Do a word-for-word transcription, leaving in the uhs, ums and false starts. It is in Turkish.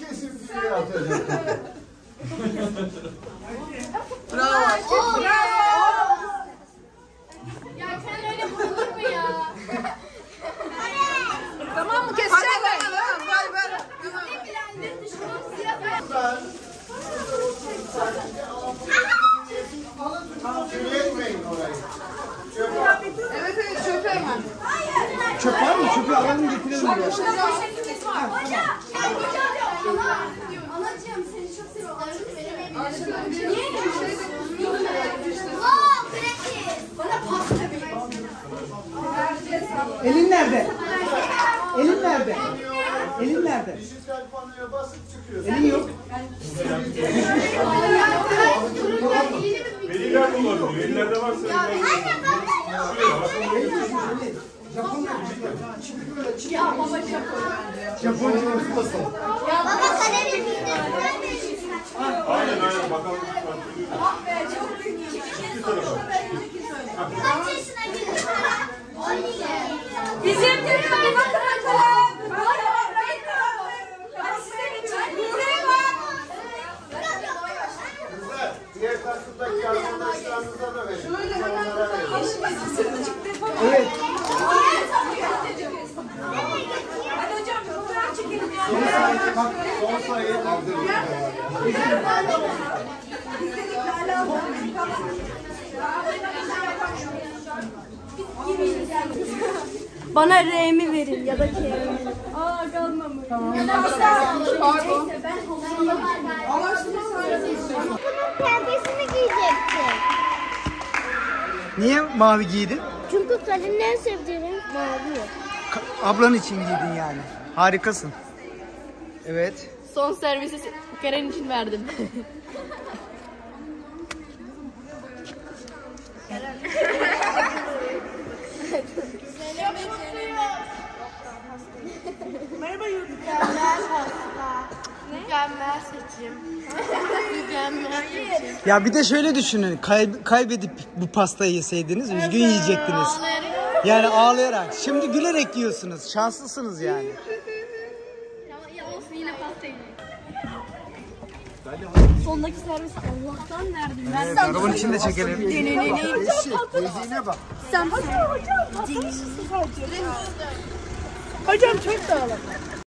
kesip diye atacak. Bravo. Oh, ya. Ya sen öyle vurulur mu ya? Tamam mı? Keseceğim ben. Ver ver. Çörekmeyin orayı. Evet evet çöpe hemen. Çöp var mı? Çöpü alalım getirelim buraya. Anacığım seni çok seviyorum. Niye? Bana pasta verin. Elin nerede? Elin nerede? Elin nerede? Dijital panoya basıp çıkıyorsun. Elin yok. Veliler kullanıyor. Velilerde varsa Ya baba Japon bence. Japonca ustası. Baba kalemi miydi? aynen aynen bakalım. Ah be çok büyük. Kaç yaşına girdin? Bizim Türkler bakalım. Kızlar, diğer takımdaki arkadaşlarınıza da verin. Onlara verin. Evet. Hadi hocam fotoğraf çekelim. Bak, son sayıyı aldırın. Bana R'mi verin ya da K'mi. Aa kalmamış. Tamam. Ya da pardon. Ben bunun pembesini giyecektim. Niye mavi giydin? Çünkü Kalin'in en sevdiği renk mavi. Ka- ablan için giydin yani. Harikasın. Evet. Son servisi Karen için verdim. Merhaba YouTube. Mükemmel pasta. Mükemmel seçim. Mükemmel seçim. Ya bir de şöyle düşünün. Kay- kaybedip bu pastayı yeseydiniz üzgün yiyecektiniz. Yani ağlayarak. Şimdi gülerek yiyorsunuz. Şanslısınız yani. Ya olsun yine pasta yiyin. Sondaki servis Allah'tan verdim. Evet, arabanın içinde çekelim. Dediğine bak. Hocam çok dağılın.